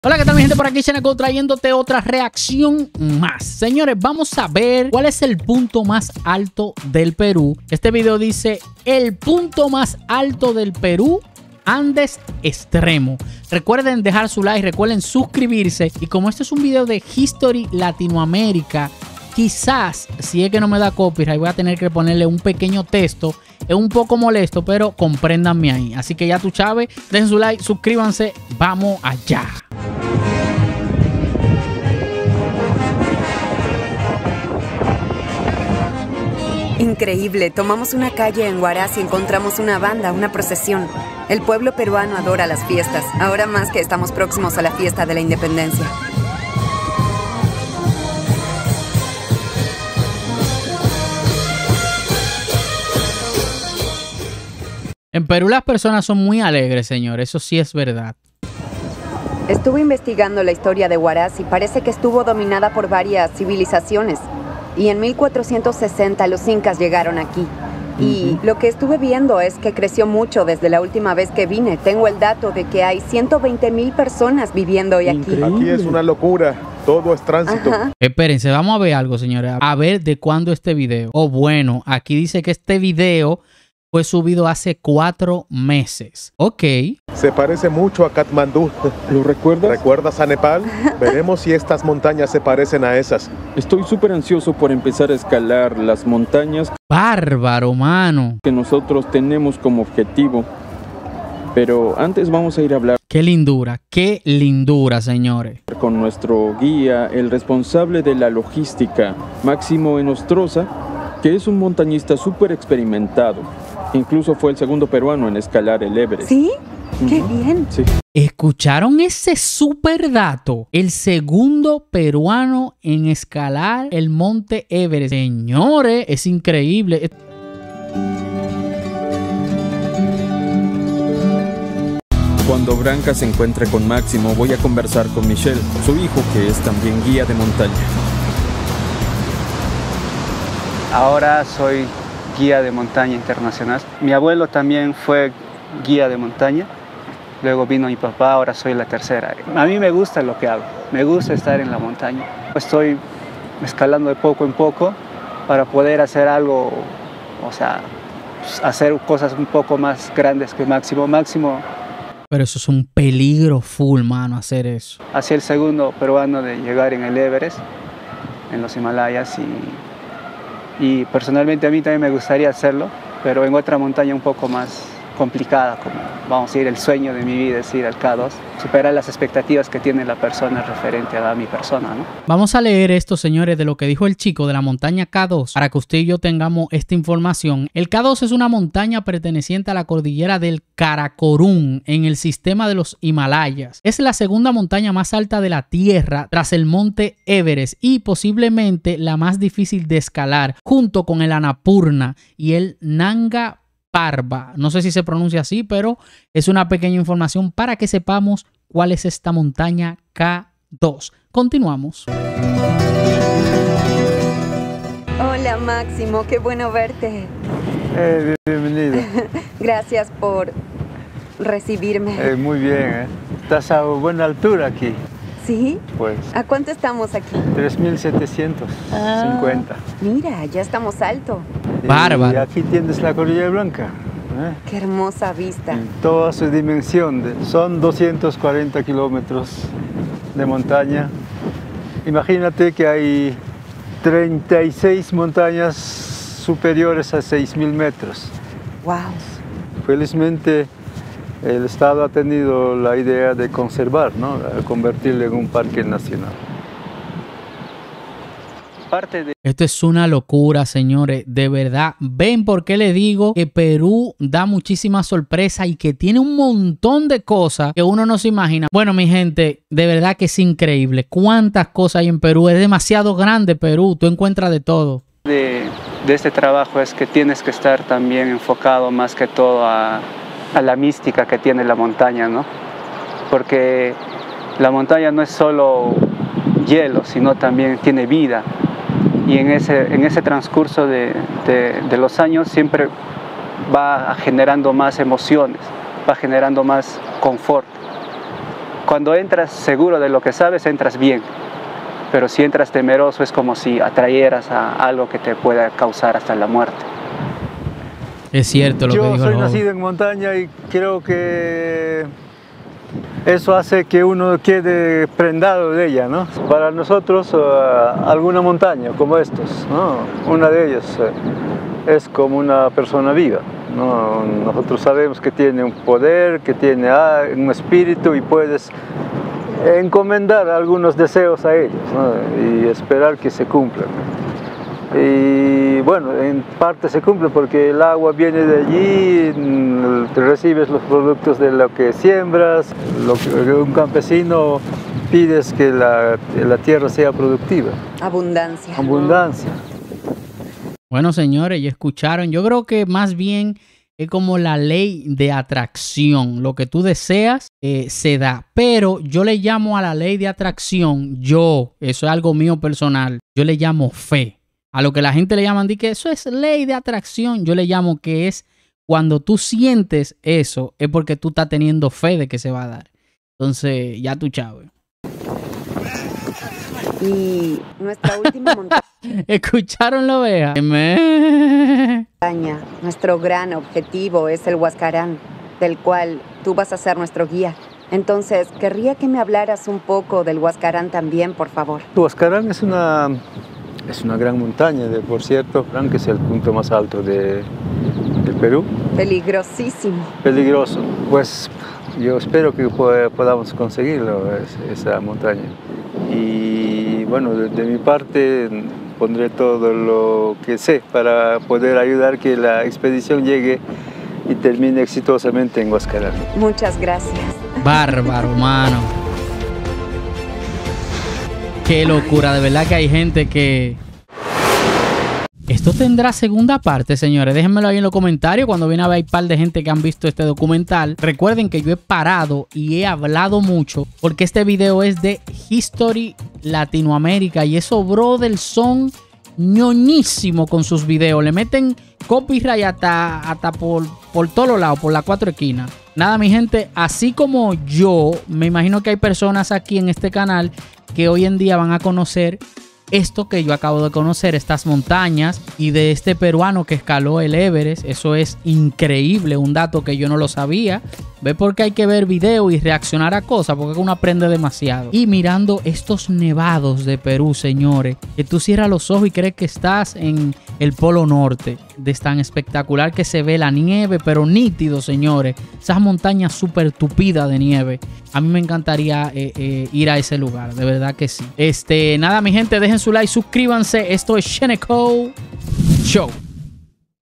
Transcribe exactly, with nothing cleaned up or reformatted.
Hola, ¿qué tal mi gente? Por aquí Cheneco trayéndote otra reacción más. Señores, vamos a ver cuál es el punto más alto del Perú. Este video dice el punto más alto del Perú, Andes Extremo. Recuerden dejar su like, recuerden suscribirse. Y como este es un video de History Latinoamérica, quizás, si es que no me da copyright, voy a tener que ponerle un pequeño texto. Es un poco molesto, pero compréndanme ahí. Así que ya tú sabes, dejen su like, suscríbanse, vamos allá. Increíble, tomamos una calle en Huaraz y encontramos una banda, una procesión. El pueblo peruano adora las fiestas, ahora más que estamos próximos a la fiesta de la independencia. En Perú las personas son muy alegres, señor, eso sí es verdad. Estuve investigando la historia de Huaraz y parece que estuvo dominada por varias civilizaciones. Y en mil cuatrocientos sesenta los incas llegaron aquí. Y uh-huh. lo que estuve viendo es que creció mucho desde la última vez que vine. Tengo el dato de que hay ciento veinte mil personas viviendo hoy aquí. Aquí es una locura, todo es tránsito. Ajá. Espérense, vamos a ver algo, señores. A ver de cuándo este video. O oh, bueno, aquí dice que este video fue subido hace cuatro meses. Ok. Se parece mucho a Katmandú. ¿Lo recuerdas? ¿Recuerdas a Nepal? Veremos si estas montañas se parecen a esas. Estoy súper ansioso por empezar a escalar las montañas. Bárbaro, mano. Que nosotros tenemos como objetivo. Pero antes vamos a ir a hablar. Qué lindura, qué lindura, señores. Con nuestro guía, el responsable de la logística, Máximo Enostroza, que es un montañista súper experimentado. Incluso fue el segundo peruano en escalar el Everest. ¿Sí? ¡Qué uh-huh. bien! Sí. ¿Escucharon ese super dato? El segundo peruano en escalar el monte Everest. Señores, es increíble. Cuando Branca se encuentre con Máximo, voy a conversar con Michelle, su hijo, que es también guía de montaña. Ahora soy guía de montaña internacional. Mi abuelo también fue guía de montaña. Luego vino mi papá, ahora soy la tercera. A mí me gusta lo que hago. Me gusta estar en la montaña. Estoy escalando de poco en poco para poder hacer algo, o sea, hacer cosas un poco más grandes que Máximo. Máximo. Pero eso es un peligro full, mano, hacer eso. Hacia el segundo peruano de llegar en el Everest, en los Himalayas y... Y personalmente a mí también me gustaría hacerlo, pero en otra montaña un poco más complicada, como vamos a decir, el sueño de mi vida es ir al K dos, superar las expectativas que tiene la persona referente a mi persona, ¿no? Vamos a leer esto, señores, de lo que dijo el chico de la montaña K dos, para que usted y yo tengamos esta información. El K dos es una montaña perteneciente a la cordillera del Karakorum, en el sistema de los Himalayas. Es la segunda montaña más alta de la Tierra, tras el monte Everest, y posiblemente la más difícil de escalar, junto con el Annapurna y el Nanga Parbat. No sé si se pronuncia así, pero es una pequeña información para que sepamos cuál es esta montaña K dos. Continuamos. Hola Máximo, qué bueno verte. Eh, bienvenido. Gracias por recibirme. Eh, muy bien, ¿eh? Estás a buena altura aquí. ¿Sí? Pues. ¿A cuánto estamos aquí? tres mil setecientos cincuenta. Ah, mira, ya estamos alto. Bárbaro. Y aquí tienes la Cordillera Blanca. ¿eh? Qué hermosa vista. En toda su dimensión. De, son doscientos cuarenta kilómetros de montaña. Imagínate que hay treinta y seis montañas superiores a seis mil metros. Wow. Felizmente el Estado ha tenido la idea de conservar, ¿no? Convertirlo en un parque nacional. Parte de... Esto es una locura, señores, de verdad. ¿Ven por qué le digo que Perú da muchísima sorpresa y que tiene un montón de cosas que uno no se imagina? Bueno, mi gente, de verdad que es increíble. ¿Cuántas cosas hay en Perú? Es demasiado grande Perú, tú encuentras de todo. De, de este trabajo es que tienes que estar también enfocado más que todo a, a la mística que tiene la montaña, ¿no? Porque la montaña no es solo hielo, sino también tiene vida. Y en ese, en ese transcurso de, de, de los años siempre va generando más emociones, va generando más confort. Cuando entras seguro de lo que sabes, entras bien. Pero si entras temeroso, es como si atrayeras a algo que te pueda causar hasta la muerte. Es cierto lo Yo que dijo soy el joven. nacido en montaña y creo que eso hace que uno quede prendado de ella, ¿no? Para nosotros, uh, alguna montaña como estos, ¿no? Una de ellas uh, es como una persona viva, ¿no? Nosotros sabemos que tiene un poder, que tiene uh, un espíritu y puedes encomendar algunos deseos a ellos, ¿no? Y esperar que se cumplan. Y bueno, en parte se cumple porque el agua viene de allí, recibes los productos de lo que siembras, lo que un campesino pides que la, la tierra sea productiva. Abundancia. Abundancia. Bueno, señores, ya escucharon. Yo creo que más bien es como la ley de atracción. Lo que tú deseas eh, se da. Pero yo le llamo a la ley de atracción, yo, eso es algo mío personal, yo le llamo fe. A lo que la gente le llaman, di que eso es ley de atracción. Yo le llamo que es cuando tú sientes eso, es porque tú estás teniendo fe de que se va a dar. Entonces, ya tú, chavo. Y nuestra última montaña, ¿Escucharon la oveja? nuestro gran objetivo es el Huascarán, del cual tú vas a ser nuestro guía. Entonces, querría que me hablaras un poco del Huascarán también, por favor. Huascarán es una, es una gran montaña, de, por cierto, que es el punto más alto de, de Perú. Peligrosísimo. Peligroso. Pues yo espero que podamos conseguirlo, esa montaña. Y bueno, de, de mi parte pondré todo lo que sé para poder ayudar que la expedición llegue y termine exitosamente en Huascarán. Muchas gracias. Bárbaro, mano. Qué locura, de verdad que hay gente que... Esto tendrá segunda parte, señores. Déjenmelo ahí en los comentarios cuando viene a ver hay un par de gente que han visto este documental. Recuerden que yo he parado y he hablado mucho porque este video es de History Latinoamérica y esos brothers son ñoñísimos con sus videos. Le meten copyright hasta, hasta por, por todos lados, por las cuatro esquinas. Nada, mi gente, así como yo, me imagino que hay personas aquí en este canal que hoy en día van a conocer esto que yo acabo de conocer, estas montañas, y de este peruano que escaló el Everest. Eso es increíble, un dato que yo no lo sabía. Ve porque hay que ver video y reaccionar a cosas, porque uno aprende demasiado. Y mirando estos nevados de Perú, señores, que tú cierras los ojos y crees que estás en el Polo Norte. De tan espectacular que se ve la nieve, pero nítido, señores. Esas montañas súper tupidas de nieve. A mí me encantaría eh, eh, ir a ese lugar, de verdad que sí. Este, nada, mi gente, dejen su like, suscríbanse. Esto es Sheneko Show.